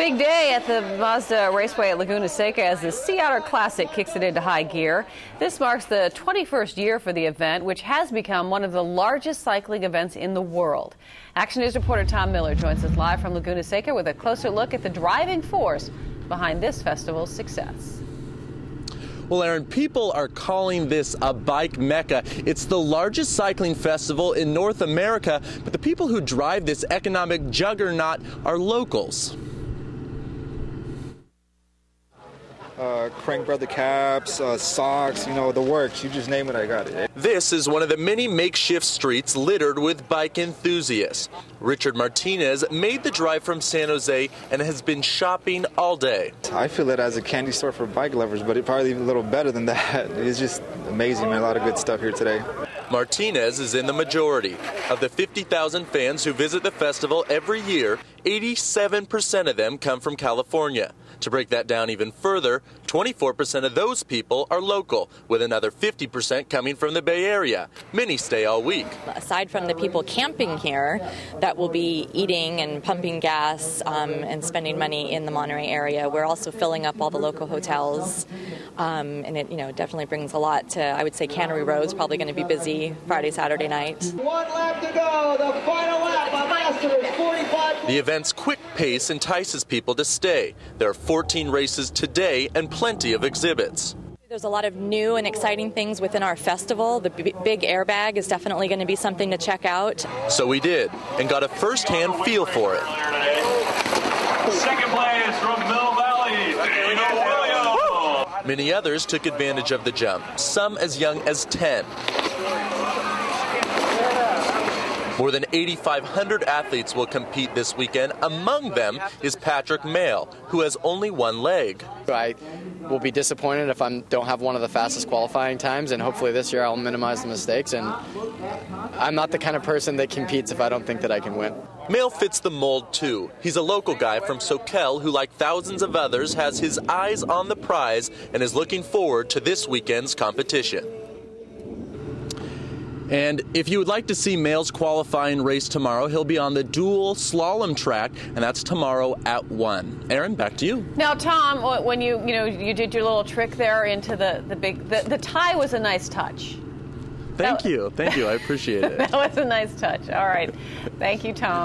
big day at the Mazda Raceway at Laguna Seca as the Sea Otter Classic kicks it into high gear. This marks the 21st year for the event, which has become one of the largest cycling events in the world. Action News reporter Tom Miller joins us live from Laguna Seca with a closer look at the driving force behind this festival's success. Well, Aaron, people are calling this a bike mecca. It's the largest cycling festival in North America, but the people who drive this economic juggernaut are locals. Crank brother caps, socks, the works, you just name it, I got it. This is one of the many makeshift streets littered with bike enthusiasts. Richard Martinez made the drive from San Jose and has been shopping all day. I feel it as a candy store for bike lovers, but it probably even a little better than that. It's just amazing, man. A lot of good stuff here today. Martinez is in the majority. Of the 50,000 fans who visit the festival every year, 87% of them come from California. To break that down even further, 24% of those people are local, with another 50% coming from the Bay Area. Many stay all week. Aside from the people camping here that will be eating and pumping gas and spending money in the Monterey area, we're also filling up all the local hotels. And it definitely brings a lot to, I would say, Cannery Road's probably going to be busy Friday, Saturday night. 1 lap to go. The final lap on Master is 45. The event's quick pace entices people to stay. There are 14 races today and plenty of exhibits. There's a lot of new and exciting things within our festival. The big airbag is definitely going to be something to check out. So we did, and got a first-hand feel for it. Second place from Mill Valley, Williams. Many others took advantage of the jump, some as young as 10. More than 8,500 athletes will compete this weekend. Among them is Patrick Mail, who has only one leg. I will be disappointed if I don't have one of the fastest qualifying times, and hopefully this year I'll minimize the mistakes. And I'm not the kind of person that competes if I don't think that I can win. Mail fits the mold, too. He's a local guy from Soquel who, like thousands of others, has his eyes on the prize and is looking forward to this weekend's competition. And if you would like to see Mail's qualifying race tomorrow, he'll be on the dual slalom track, and that's tomorrow at 1. Aaron, back to you. Now, Tom, when you did your little trick there into the tie was a nice touch. Thank you. I appreciate it. That was a nice touch. All right. Thank you, Tom.